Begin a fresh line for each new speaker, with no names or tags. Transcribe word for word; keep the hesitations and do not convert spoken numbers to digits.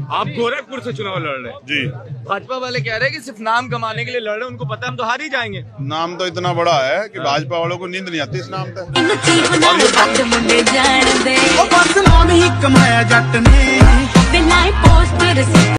आप गोरखपुर से चुनाव लड़ रहे हैं
जी।
भाजपा वाले कह रहे हैं कि सिर्फ नाम कमाने के लिए लड़ रहे हैं, उनको पता है हम तो हार ही जाएंगे।
नाम तो इतना बड़ा है कि भाजपा वालों को नींद नहीं आती इस नाम पे।
नाम ही कमाया जट ने।